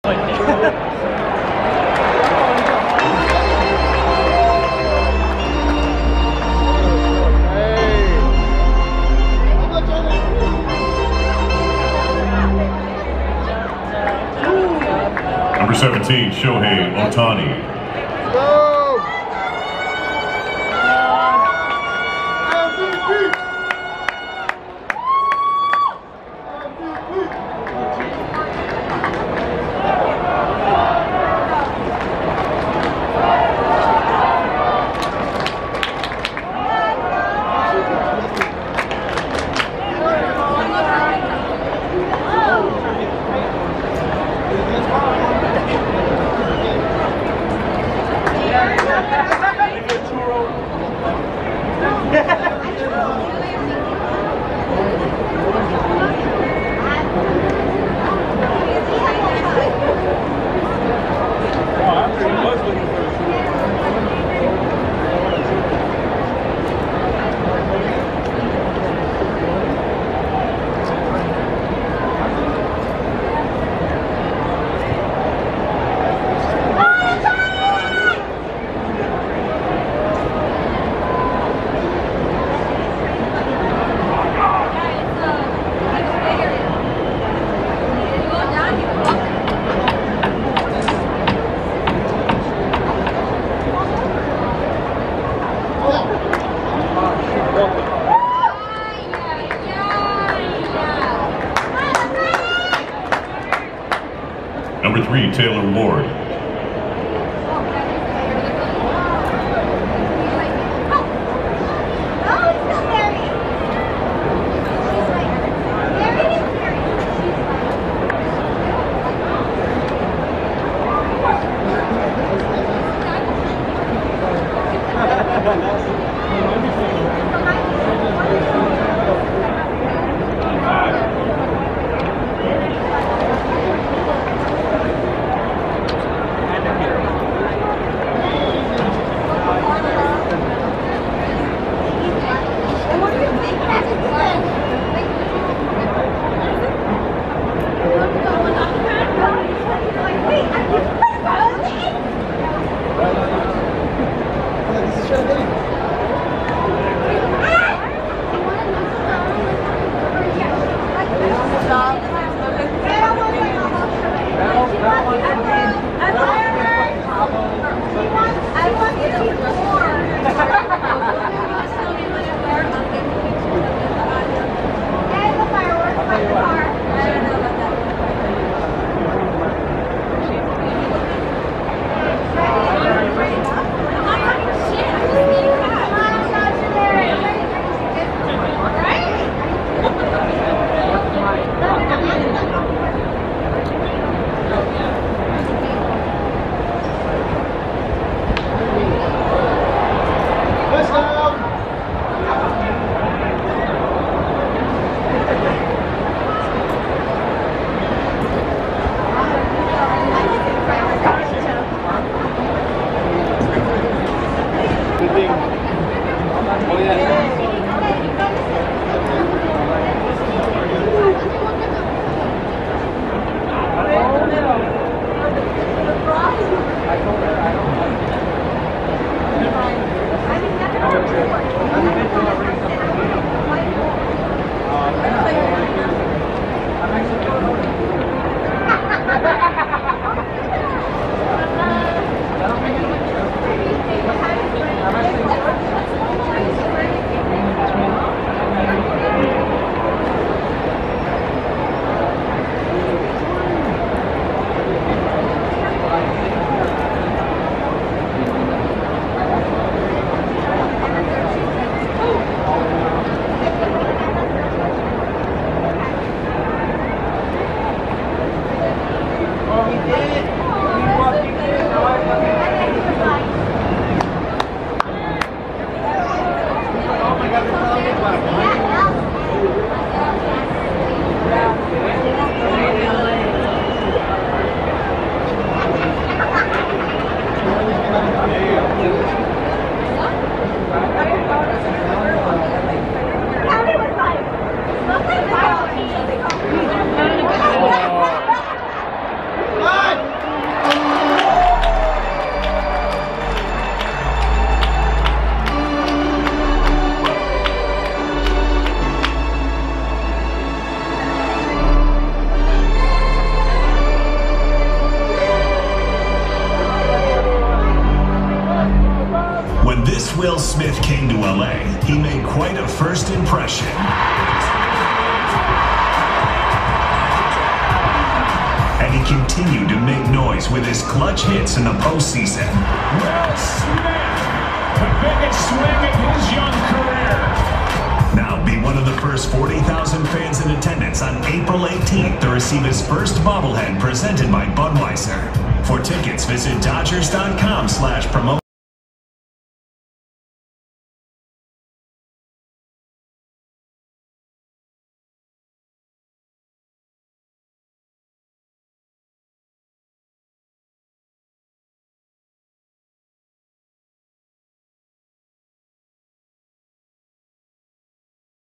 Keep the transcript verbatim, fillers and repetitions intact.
Number seventeen, Shohei Ohtani. Number three, Taylor Ward. Come on! Will Smith came to L A, he made quite a first impression. And he continued to make noise with his clutch hits in the postseason. Will Smith, the biggest swing of his young career. Now be one of the first forty thousand fans in attendance on April eighteenth to receive his first bobblehead presented by Budweiser. For tickets, visit Dodgers dot com slash promote.